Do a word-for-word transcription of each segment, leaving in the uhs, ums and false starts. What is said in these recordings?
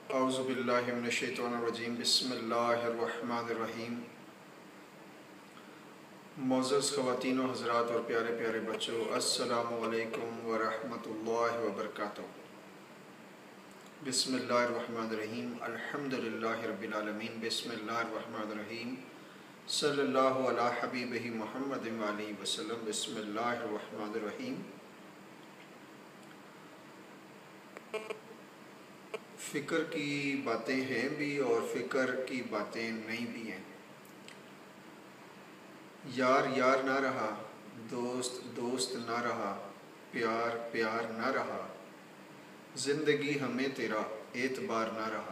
اعوذ باللہ من الشیطان الرجیم بسم اللہ الرحمن الرحیم۔ معزز خواتین و حضرات اور پیارے پیارے بچوں، السلام علیکم ورحمۃ اللہ وبرکاتہ۔ بسم اللہ الرحمن الرحیم، الحمد للہ رب العالمین، بسم اللہ الرحمن الرحیم، صلی اللہ علی حبیبہ محمد علیہ وسلم، بسم اللہ الرحمن الرحیم۔ فکر کی باتیں ہیں بھی اور فکر کی باتیں نہیں بھی ہیں۔ یار یار نہ رہا، دوست دوست نہ رہا، پیار پیار نہ رہا، زندگی ہمیں تیرا اعتبار نہ رہا۔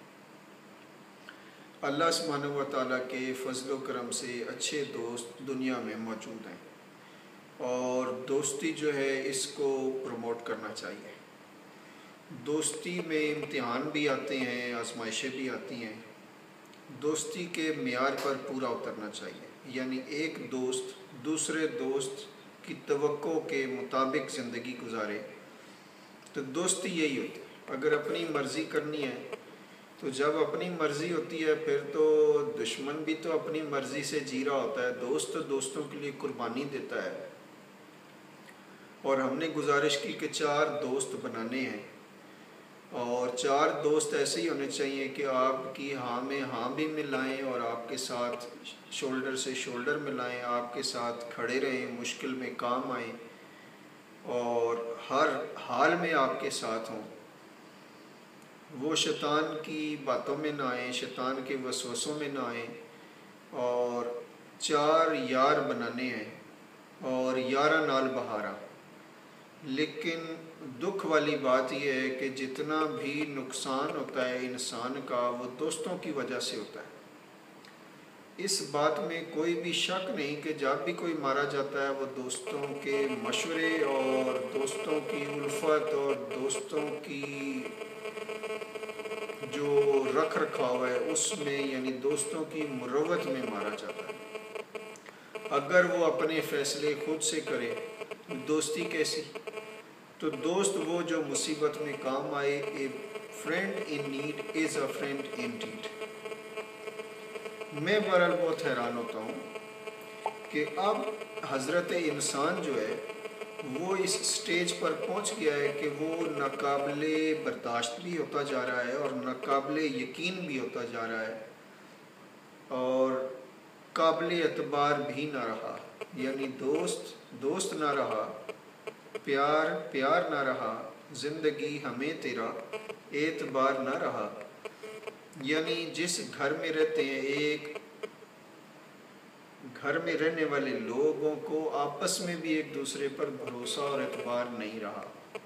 اللہ سبحانہ و تعالیٰ کے فضل و کرم سے اچھے دوست دنیا میں موجود ہیں، اور دوستی جو ہے اس کو پروموٹ کرنا چاہیے۔ دوستی میں امتحان بھی آتے ہیں، آزمائشیں بھی آتی ہیں۔ دوستی کے معیار پر پورا اترنا چاہیے، یعنی ایک دوست دوسرے دوست کی توقع کے مطابق زندگی گزارے تو دوستی یہی ہوتی ہے۔ اگر اپنی مرضی کرنی ہے تو جب اپنی مرضی ہوتی ہے پھر تو دشمن بھی تو اپنی مرضی سے جی رہا ہوتا ہے، دوست تو دوستوں کے لیے قربانی دیتا ہے۔ اور ہم نے گزارش کی کہ چار دوست بنانے ہیں، اور چار دوست ایسے ہی ہونے چاہیے کہ آپ کی ہاں میں ہاں بھی ملائیں اور آپ کے ساتھ شولڈر سے شولڈر ملائیں، آپ کے ساتھ کھڑے رہیں، مشکل میں کام آئیں اور ہر حال میں آپ کے ساتھ ہوں۔ وہ شیطان کی باتوں میں نہ آئیں، شیطان کے وسوسوں میں نہ آئیں۔ اور چار یار بنانے ہیں اور یارہ نال بہارا۔ لیکن دکھ والی بات یہ ہے کہ جتنا بھی نقصان ہوتا ہے انسان کا وہ دوستوں کی وجہ سے ہوتا ہے۔ اس بات میں کوئی بھی شک نہیں کہ جب بھی کوئی مارا جاتا ہے وہ دوستوں کے مشورے اور دوستوں کی الفت اور دوستوں کی جو رکھ رکھاؤ ہے اس میں، یعنی دوستوں کی مروت میں مارا جاتا ہے۔ اگر وہ اپنے فیصلے خود سے کرے دوستی کیسی؟ تو دوست وہ جو مصیبت میں کام آئے۔ A friend in need is a friend indeed. میں بہرحال بہت حیران ہوتا ہوں کہ اب حضرت انسان جو ہے وہ اس سٹیج پر پہنچ گیا ہے کہ وہ ناقابل برداشت بھی ہوتا جا رہا ہے اور ناقابل یقین بھی ہوتا جا رہا ہے، اور قابل اعتبار بھی نہ رہا۔ یعنی دوست دوست نہ رہا، پیار پیار نہ رہا، زندگی ہمیں تیرا اعتبار نہ رہا۔ یعنی جس گھر میں رہتے ہیں، ایک گھر میں رہنے والے لوگوں کو آپس میں بھی ایک دوسرے پر بھروسہ اور اعتبار نہیں رہا۔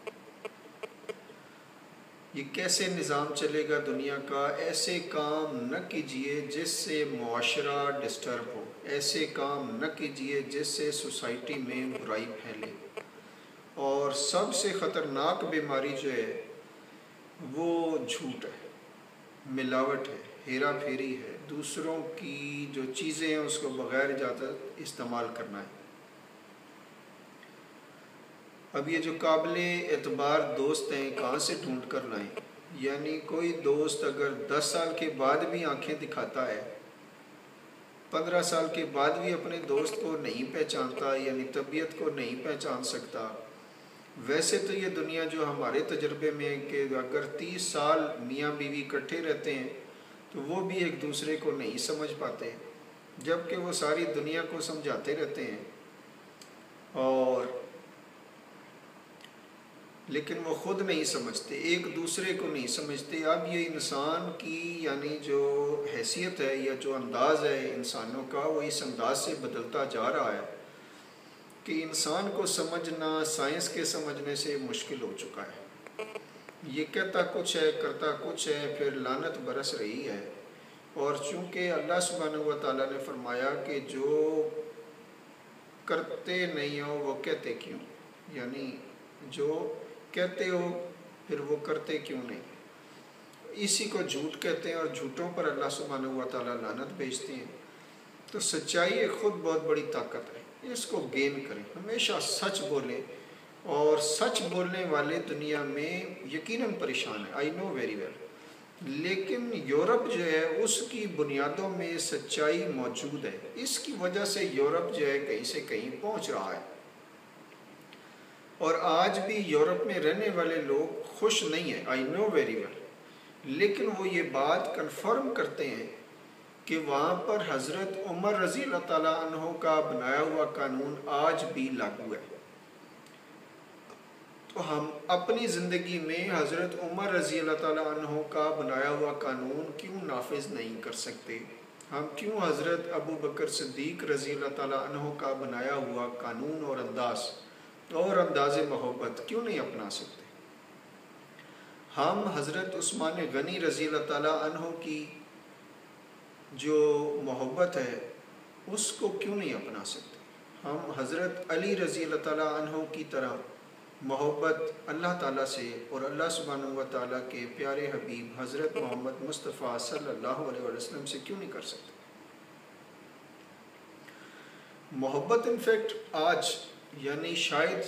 یہ کیسے نظام چلے گا دنیا کا؟ ایسے کام نہ کیجئے جس سے معاشرہ ڈسٹرب ہو، ایسے کام نہ کیجئے جس سے سوسائٹی میں برائی پھیلے۔ اور سب سے خطرناک بیماری جو ہے وہ جھوٹ ہے، ملاوٹ ہے، ہیرا پھیری ہے، دوسروں کی جو چیزیں ہیں اس کو بغیر اجازت استعمال کرنا ہے۔ اب یہ جو قابل اعتبار دوست ہیں کہاں سے ڈھونڈ کر لائیں؟ یعنی کوئی دوست اگر دس سال کے بعد بھی آنکھیں دکھاتا ہے، پندرہ سال کے بعد بھی اپنے دوست کو نہیں پہچانتا، یعنی طبیعت کو نہیں پہچان سکتا۔ ویسے تو یہ دنیا جو ہمارے تجربے میں ہے کہ اگر تیس سال میاں بیوی اکٹھے رہتے ہیں تو وہ بھی ایک دوسرے کو نہیں سمجھ پاتے، جبکہ وہ ساری دنیا کو سمجھاتے رہتے ہیں، اور لیکن وہ خود نہیں سمجھتے، ایک دوسرے کو نہیں سمجھتے۔ اب یہ انسان کی یعنی جو حیثیت ہے یا جو انداز ہے انسانوں کا، وہ اس انداز سے بدلتا جا رہا ہے کہ انسان کو سمجھنا سائنس کے سمجھنے سے مشکل ہو چکا ہے۔ یہ کہتا کچھ ہے کرتا کچھ ہے، پھر لعنت برس رہی ہے۔ اور چونکہ اللہ سبحانہ و تعالیٰ نے فرمایا کہ جو کرتے نہیں ہو وہ کہتے کیوں، یعنی جو کہتے ہو پھر وہ کرتے کیوں نہیں، اسی کو جھوٹ کہتے ہیں، اور جھوٹوں پر اللہ سبحانہ و تعالیٰ لعنت بھیجتے ہیں۔ تو سچائی خود بہت بڑی طاقت ہے، اس کو گین کریں، ہمیشہ سچ بولیں، اور سچ بولنے والے دنیا میں یقیناً پریشان ہیں، آئی نو ویری ویل۔ لیکن یورپ جو ہے اس کی بنیادوں میں سچائی موجود ہے، اس کی وجہ سے یورپ جو ہے کہیں سے کہیں پہنچ رہا ہے، اور آج بھی یورپ میں رہنے والے لوگ خوش نہیں ہیں، آئی نو ویری ویل، لیکن وہ یہ بات کنفرم کرتے ہیں کہ وہاں پر حضرت عمر رضی اللہ تعالیٰ عنہ کا بنایا ہوا قانون آج بھی لاگو ہے۔ تو ہم اپنی زندگی میں حضرت عمر رضی اللہ تعالیٰ عنہ کا بنایا ہوا قانون کیوں نافذ نہیں کر سکتے؟ ہم کیوں حضرت ابو بکر صدیق رضی اللہ تعالیٰ عنہ کا بنایا ہوا قانون اور انداز اور انداز محبت کیوں نہیں اپنا سکتے؟ ہم حضرت عثمان غنی رضی اللہ تعالیٰ عنہ کی جو محبت ہے اس کو کیوں نہیں اپنا سکتے؟ ہم حضرت علی رضی اللہ تعالیٰ عنہ کی طرح محبت اللہ تعالیٰ سے اور اللہ سبحانہ و تعالیٰ کے پیارے حبیب حضرت محمد مصطفیٰ صلی اللہ علیہ وسلم سے کیوں نہیں کر سکتے؟ محبت انفیکٹ آج یعنی شاید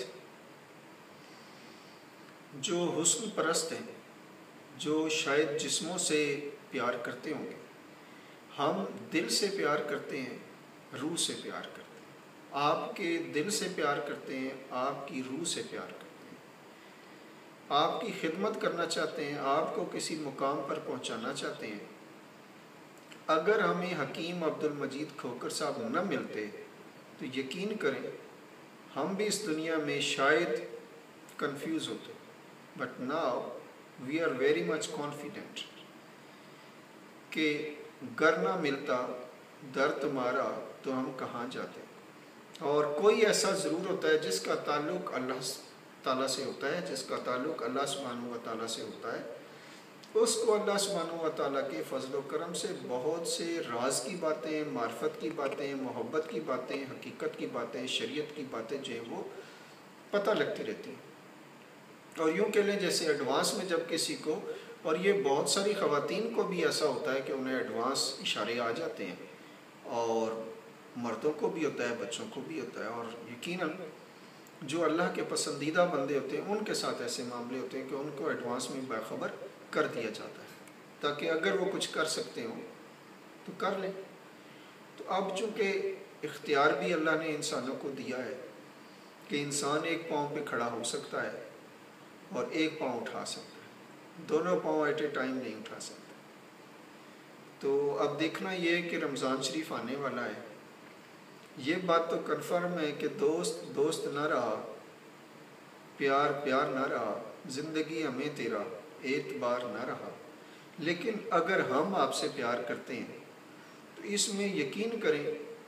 جو حسن پرست ہیں، جو شاید جسموں سے پیار کرتے ہوں گے، ہم دل سے پیار کرتے ہیں، روح سے پیار کرتے ہیں۔ آپ کے دل سے پیار کرتے ہیں، آپ کی روح سے پیار کرتے ہیں، آپ کی خدمت کرنا چاہتے ہیں، آپ کو کسی مقام پر پہنچانا چاہتے ہیں۔ اگر ہمیں حکیم عبد المجید کھوکر صاحب نہ ملتے تو یقین کریں ہم بھی اس دنیا میں شاید کنفیوز ہوتے، but now we are very much confident کہ گر نہ ملتا در تمہارا تو ہم کہاں جاتے۔ اور کوئی ایسا ضرور ہوتا ہے جس کا تعلق اللہ تعالیٰ سے ہوتا ہے، جس کا تعلق اللہ سبحانہ و تعالیٰ سے ہوتا ہے، اس کو اللہ سبحانہ و تعالیٰ کے فضل و کرم سے بہت سے راز کی باتیں، معرفت کی باتیں، محبت کی باتیں، حقیقت کی باتیں، شریعت کی باتیں جو ہیں وہ پتہ لگتی رہتی ہیں۔ اور یوں کہہ لیں جیسے ایڈوانس میں جب کسی کو، اور یہ بہت ساری خواتین کو بھی ایسا ہوتا ہے کہ انہیں ایڈوانس اشارے آ جاتے ہیں، اور مردوں کو بھی ہوتا ہے، بچوں کو بھی ہوتا ہے، اور یقیناً جو اللہ کے پسندیدہ بندے ہوتے ہیں ان کے ساتھ ایسے معاملے ہوتے ہیں کہ ان کو ایڈوانس میں باخبر کر دیا جاتا ہے تاکہ اگر وہ کچھ کر سکتے ہوں تو کر لیں۔ تو اب چونکہ اختیار بھی اللہ نے انسانوں کو دیا ہے کہ انسان ایک پاؤں پہ کھڑا ہو سکتا ہے اور ایک پاؤں اٹھا سکتا ہے، دونوں پاؤں ایٹ اے ٹائم نہیں اٹھا سکتا۔ تو اب دیکھنا یہ ہے کہ رمضان شریف آنے والا ہے، یہ بات تو کنفرم ہے کہ دوست دوست نہ رہا، پیار پیار نہ رہا، زندگی ہمیں تیرا اعتبار نہ رہا۔ لیکن اگر ہم آپ سے پیار کرتے ہیں تو اس میں یقین کریں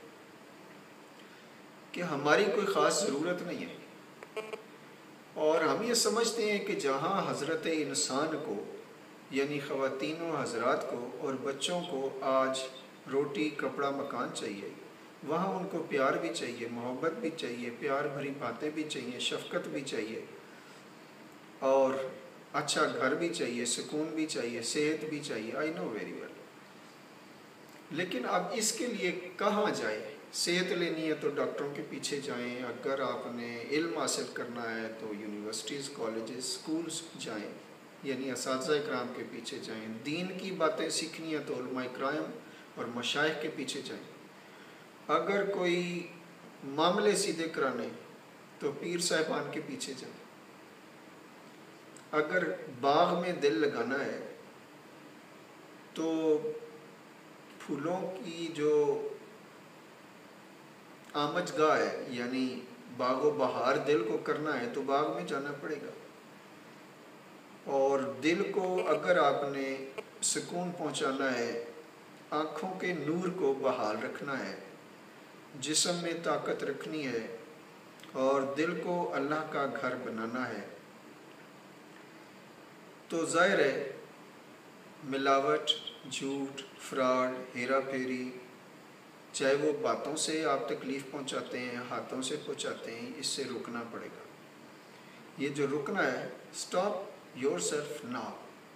کہ ہماری کوئی خاص ضرورت نہیں ہے، اور ہم یہ سمجھتے ہیں کہ جہاں حضرت انسان کو یعنی خواتین و حضرات کو اور بچوں کو آج روٹی کپڑا مکان چاہیے، وہاں ان کو پیار بھی چاہیے، محبت بھی چاہیے، پیار بھری باتیں بھی چاہیے، شفقت بھی چاہیے، اور اچھا گھر بھی چاہیے، سکون بھی چاہیے، صحت بھی چاہیے، آئی نو ویری ویل۔ لیکن اب اس کے لیے کہاں جائیں؟ صحت لینی ہے تو ڈاکٹروں کے پیچھے جائیں، اگر آپ نے علم حاصل کرنا ہے تو یونیورسٹیز، کالجز، اسکولز جائیں، یعنی اساتذہ اکرام کے پیچھے جائیں، دین کی باتیں سیکھنی ہے تو علماء کرام اور مشائخ کے پیچھے جائیں، اگر کوئی معاملے سیدھے کرانے تو پیر صاحبان کے پیچھے جائیں، اگر باغ میں دل لگانا ہے تو پھولوں کی جو آمد گاہ ہے یعنی باغ و بہار دل کو کرنا ہے تو باغ میں جانا پڑے گا، اور دل کو اگر آپ نے سکون پہنچانا ہے، آنکھوں کے نور کو بحال رکھنا ہے، جسم میں طاقت رکھنی ہے، اور دل کو اللہ کا گھر بنانا ہے، تو ظاہر ہے ملاوٹ، جھوٹ، فراڈ، ہیرا پھیری، چاہے وہ باتوں سے آپ تکلیف پہنچاتے ہیں، ہاتھوں سے پہنچاتے ہیں، اس سے رکنا پڑے گا۔ یہ جو رکنا ہے، اسٹاپ یور سیلف ناؤ،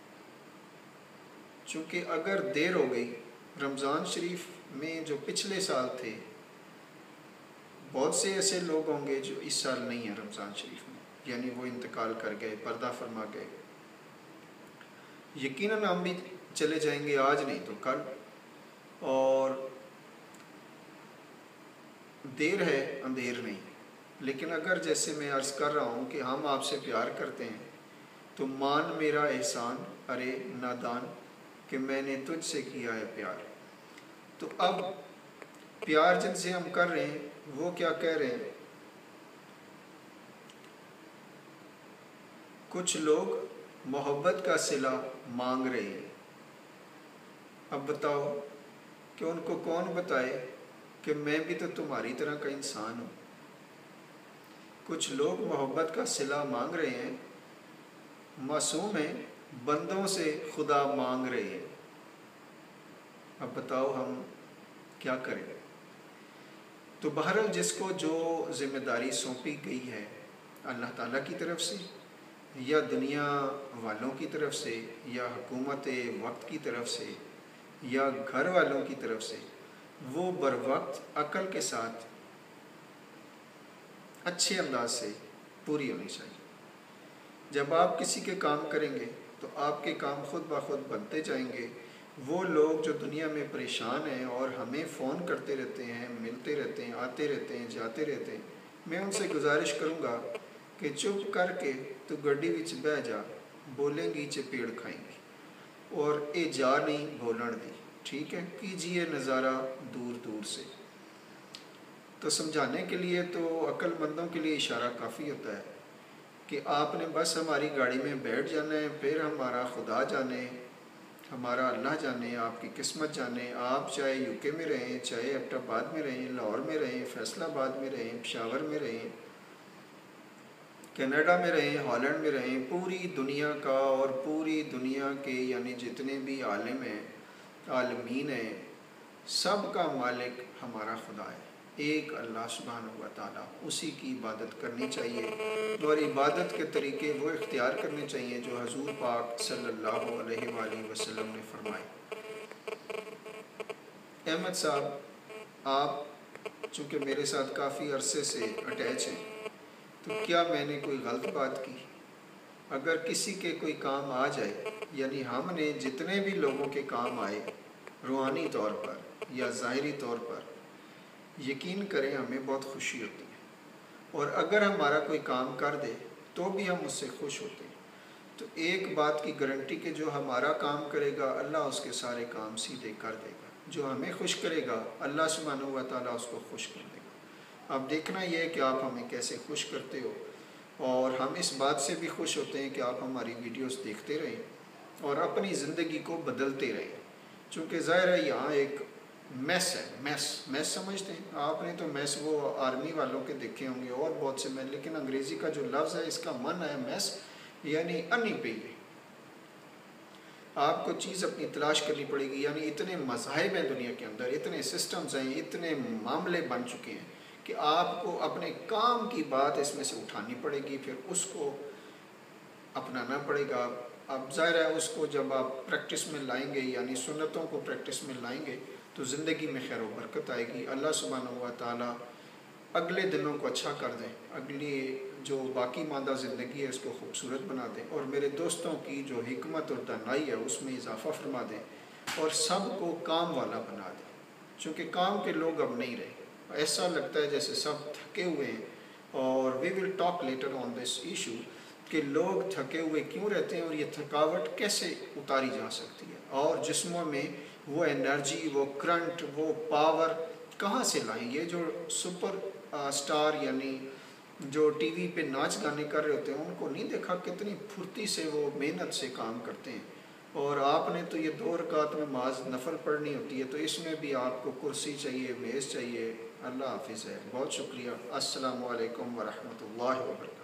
چونکہ اگر دیر ہو گئی، رمضان شریف میں جو پچھلے سال تھے، بہت سے ایسے لوگ ہوں گے جو اس سال نہیں ہیں رمضان شریف میں، یعنی وہ انتقال کر گئے، پردہ فرما گئے، यकीनन हम भी चले जाएंगे, आज नहीं तो कल, और देर है अंधेर नहीं। लेकिन अगर जैसे मैं अर्ज़ कर रहा हूँ कि हम आपसे प्यार करते हैं तो मान मेरा एहसान अरे नादान कि मैंने तुझसे किया है प्यार। तो अब प्यार जिनसे हम कर रहे हैं वो क्या कह रहे हैं? कुछ लोग मोहब्बत का सिला मांग रहे हैं। अब बताओ कि उनको कौन बताए कि मैं भी तो तुम्हारी तरह का इंसान हूँ। कुछ लोग मोहब्बत का सिला मांग रहे हैं, मासूम हैं, बंदों से खुदा मांग रहे हैं। अब बताओ हम क्या करें? तो बहरहाल जिसको जो ज़िम्मेदारी सौंपी गई है अल्लाह ताला की तरफ से या दुनिया वालों की तरफ से या हुकूमत वक्त की तरफ से या घर वालों की तरफ से, वो बर वक्त अक़ल के साथ अच्छे अंदाज से पूरी होनी चाहिए। जब आप किसी के काम करेंगे तो आपके काम खुद ब खुद बनते जाएंगे। वो लोग जो दुनिया में परेशान हैं और हमें फ़ोन करते रहते हैं, मिलते रहते हैं, आते रहते हैं, जाते रहते हैं, मैं उनसे गुजारिश करूँगा कि चुप करके तो गड्डी विच बह जा, बोलेंगी चपेड़ खाएंगी और ए जा नहीं बोलन दी। ठीक है, कीजिए नज़ारा दूर दूर से। तो समझाने के लिए तो अक्लमंदों के लिए इशारा काफ़ी होता है कि आपने बस हमारी गाड़ी में बैठ जाना है, फिर हमारा खुदा जाने, हमारा अल्लाह जाने, आपकी किस्मत जाने। आप चाहे यूके में रहें, चाहे एबटाबाद में रहें, लाहौर में रहें, फैसलाबाद में रहें, पेशावर में रहें, कनाडा में रहें, हॉलैंड में रहें, पूरी दुनिया का और पूरी दुनिया के यानी जितने भी आलिम हैं, आलमीन हैं, सब का मालिक हमारा खुदा है, एक अल्लाह सुब्हानहू व तआला। उसी की इबादत करनी चाहिए और इबादत के तरीके वो इख्तियार करने चाहिए जो हजूर पाक सल्लल्लाहु अलैहि वसल्लम ने फरमाए। अहमद साहब, आप चूँकि मेरे साथ काफ़ी अरसे से अटैच हैं, तो क्या मैंने कोई गलत बात की? अगर किसी के कोई काम आ जाए, यानी हमने जितने भी लोगों के काम आए रूहानी तौर पर या ज़ाहिरी तौर पर, यकीन करें हमें बहुत खुशी होती है। और अगर हमारा कोई काम कर दे तो भी हम उससे खुश होते हैं। तो एक बात की गारंटी कि जो हमारा काम करेगा अल्लाह उसके सारे काम सीधे कर देगा। जो हमें खुश करेगा अल्लाह सुब्हानहू व तआला उसको खुश कर देगा। अब देखना यह है कि आप हमें कैसे खुश करते हो, और हम इस बात से भी खुश होते हैं कि आप हमारी वीडियोस देखते रहें और अपनी ज़िंदगी को बदलते रहें। चूँकि ज़ाहिर है यहाँ एक मैस है, मैस मैस समझते हैं आपने? तो मैस वो आर्मी वालों के देखे होंगे और बहुत से मैस, लेकिन अंग्रेज़ी का जो लफ्ज़ है इसका मन है मैस, यानी अन्नी पे। आपको चीज़ अपनी तलाश करनी पड़ेगी। यानी इतने मज़ाहिब हैं दुनिया के अंदर, इतने सिस्टम्स हैं, इतने मामले बन चुके हैं कि आपको अपने काम की बात इसमें से उठानी पड़ेगी, फिर उसको अपनाना पड़ेगा। अब ज़ाहिर है उसको जब आप प्रैक्टिस में लाएंगे, यानी सुन्नतों को प्रैक्टिस में लाएंगे, तो ज़िंदगी में खैर व बरकत आएगी। अल्लाह सुब्हानहू व तआला अगले दिनों को अच्छा कर दें, अगली जो बाकी मादा ज़िंदगी है इसको खूबसूरत बना दें, और मेरे दोस्तों की जो हिकमत और दानाई है उसमें इजाफ़ा फरमा दें, और सब को काम वाला बना दें। चूँकि काम के लोग अब नहीं रहे, ऐसा लगता है जैसे सब थके हुए हैं। और we will talk later on this issue कि लोग थके हुए क्यों रहते हैं और ये थकावट कैसे उतारी जा सकती है, और जिस्मों में वो एनर्जी, वो करंट, वो पावर कहाँ से लाएं? ये जो सुपर आ, स्टार यानी जो टीवी पे नाच गाने कर रहे होते हैं, उनको नहीं देखा कितनी फुर्ती से वो मेहनत से काम करते हैं। और आपने तो ये दो रकात में नमाज नफल पढ़नी होती है, तो इसमें भी आपको कुर्सी चाहिए, मेज़ चाहिए। अल्लाह हाफिज़ है। बहुत शुक्रिया। अस्सलामु अलैकुम व रहमतुल्लाहि व बरकातहू।